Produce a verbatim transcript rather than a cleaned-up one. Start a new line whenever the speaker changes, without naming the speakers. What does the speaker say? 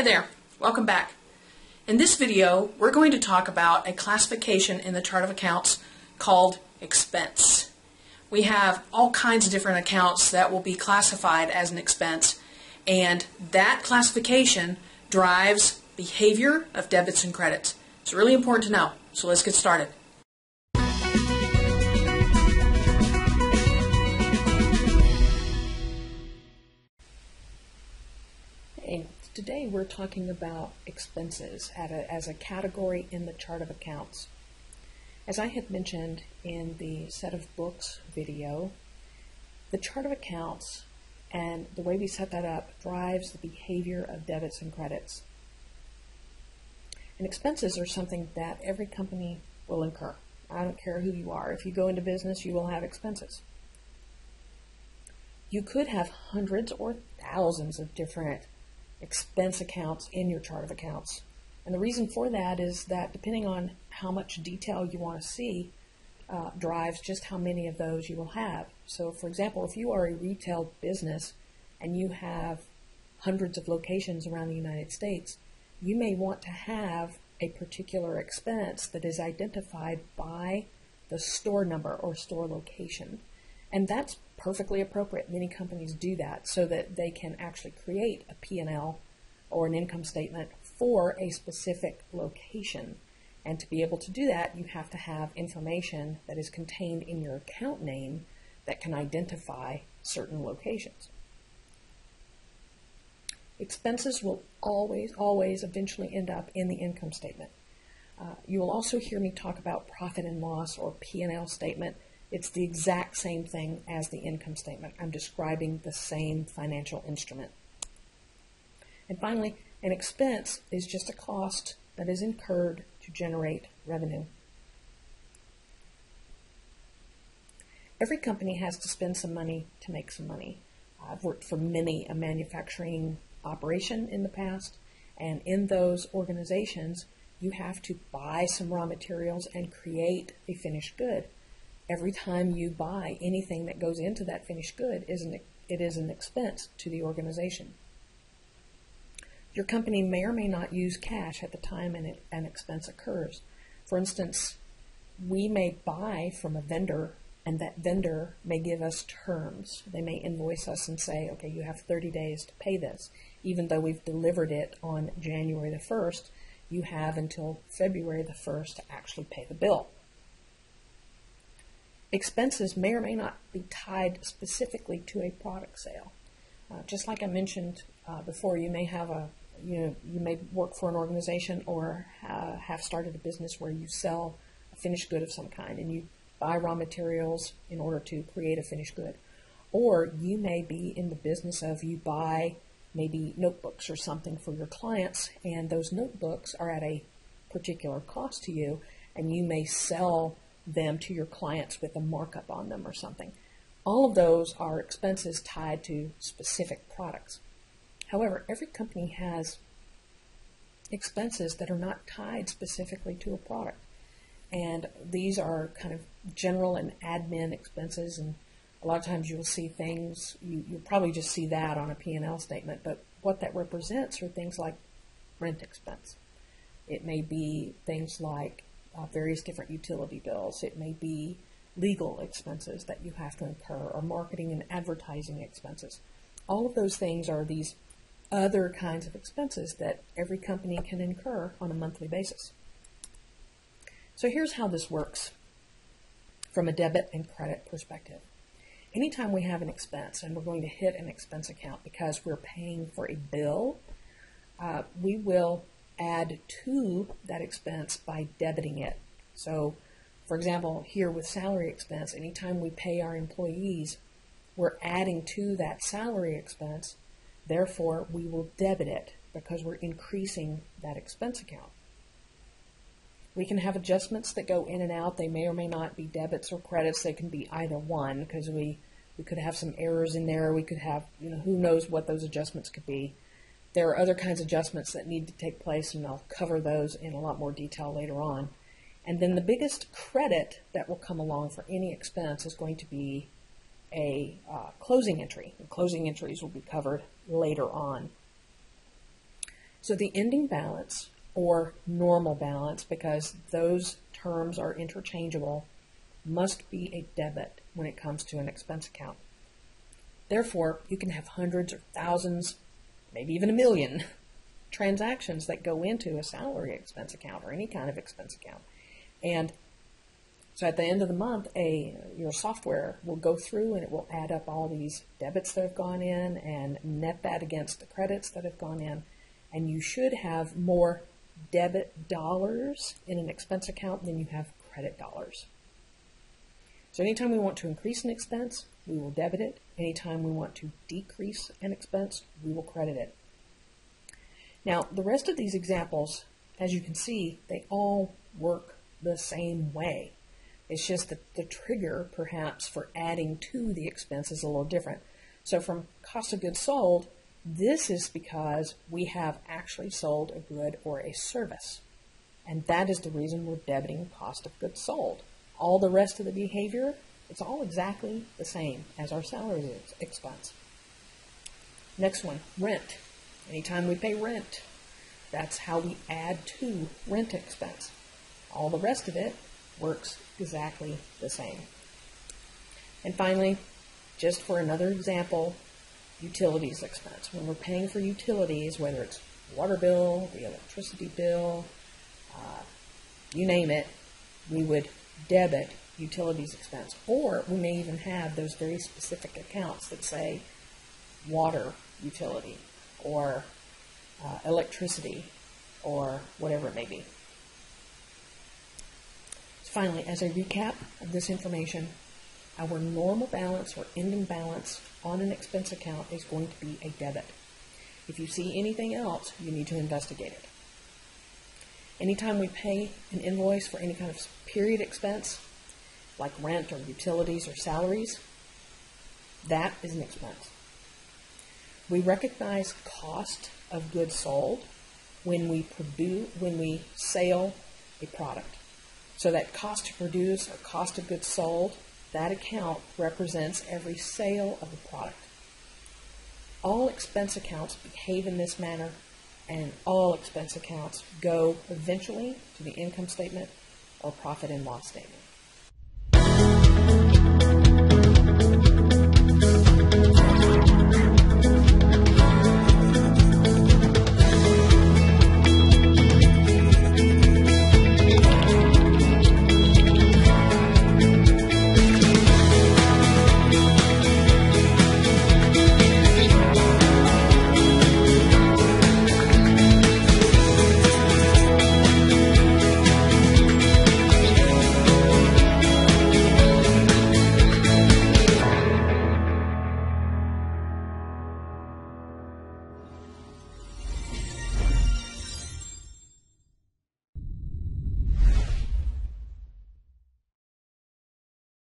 Hi there, welcome back. In this video, we're going to talk about a classification in the chart of accounts called expense. We have all kinds of different accounts that will be classified as an expense, and that classification drives behavior of debits and credits. It's really important to know, so let's get started. Hey, today we're talking about expenses at a, as a category in the chart of accounts. As I had mentioned in the set of books video, the chart of accounts and the way we set that up drives the behavior of debits and credits. And expenses are something that every company will incur. I don't care who you are. If you go into business, you will have expenses. You could have hundreds or thousands of different expense accounts in your chart of accounts. And the reason for that is that depending on how much detail you want to see uh, drives just how many of those you will have. So for example, if you are a retail business and you have hundreds of locations around the United States, you may want to have a particular expense that is identified by the store number or store location. And that's perfectly appropriate. Many companies do that so that they can actually create a P and L or an income statement for a specific location. And to be able to do that, you have to have information that is contained in your account name that can identify certain locations. Expenses will always, always eventually end up in the income statement. Uh, you will also hear me talk about profit and loss or P and L statement. It's the exact same thing as the income statement. I'm describing the same financial instrument. And finally, an expense is just a cost that is incurred to generate revenue. Every company has to spend some money to make some money. I've worked for many a manufacturing operation in the past, and in those organizations, you have to buy some raw materials and create a finished good. Every time you buy anything that goes into that finished good, is an, it is an expense to the organization. Your company may or may not use cash at the time an, an expense occurs. For instance, we may buy from a vendor, and that vendor may give us terms. They may invoice us and say, okay, you have thirty days to pay this. Even though we've delivered it on January the first, you have until February the first to actually pay the bill. Expenses may or may not be tied specifically to a product sale. Uh, just like I mentioned uh, before, you may have a, you know, you may work for an organization or uh, have started a business where you sell a finished good of some kind and you buy raw materials in order to create a finished good. Or you may be in the business of you buy maybe notebooks or something for your clients, and those notebooks are at a particular cost to you, and you may sell them to your clients with a markup on them or something. All of those are expenses tied to specific products. However, every company has expenses that are not tied specifically to a product. And these are kind of general and admin expenses, and a lot of times you'll see things, you, you'll probably just see that on a P and L statement, but what that represents are things like rent expense. It may be things like Uh, various different utility bills. It may be legal expenses that you have to incur, or marketing and advertising expenses. All of those things are these other kinds of expenses that every company can incur on a monthly basis. So here's how this works from a debit and credit perspective. Anytime we have an expense, and we're going to hit an expense account because we're paying for a bill, uh, we will add to that expense by debiting it. So, for example, here with salary expense, anytime we pay our employees, we're adding to that salary expense. Therefore, we will debit it because we're increasing that expense account. We can have adjustments that go in and out. They may or may not be debits or credits. They can be either one because we, we could have some errors in there. We could have, you know, who knows what those adjustments could be. There are other kinds of adjustments that need to take place, and I'll cover those in a lot more detail later on. And then the biggest credit that will come along for any expense is going to be a uh, closing entry. And closing entries will be covered later on. So the ending balance, or normal balance, because those terms are interchangeable, must be a debit when it comes to an expense account. Therefore, you can have hundreds or thousands, maybe even a million transactions that go into a salary expense account or any kind of expense account. And so at the end of the month, a your software will go through and it will add up all these debits that have gone in and net that against the credits that have gone in. And you should have more debit dollars in an expense account than you have credit dollars. So anytime we want to increase an expense, we will debit it. Anytime we want to decrease an expense, we will credit it. Now, the rest of these examples, as you can see, they all work the same way. It's just that the trigger, perhaps, for adding to the expense is a little different. So from cost of goods sold, this is because we have actually sold a good or a service. And that is the reason we're debiting cost of goods sold. All the rest of the behavior, it's all exactly the same as our salary expense. Next one, rent. Anytime we pay rent, that's how we add to rent expense. All the rest of it works exactly the same. And finally, just for another example, utilities expense. When we're paying for utilities, whether it's water bill, the electricity bill, uh, you name it, we would debit utilities expense. Or we may even have those very specific accounts that say water utility or uh, electricity or whatever it may be. So finally, as a recap of this information, our normal balance or ending balance on an expense account is going to be a debit. If you see anything else, you need to investigate it. Anytime we pay an invoice for any kind of period expense, like rent or utilities or salaries, that is an expense. We recognize cost of goods sold when we produce, when we sell a product. So that cost to produce or cost of goods sold, that account represents every sale of a product. All expense accounts behave in this manner, and all expense accounts go eventually to the income statement or profit and loss statement.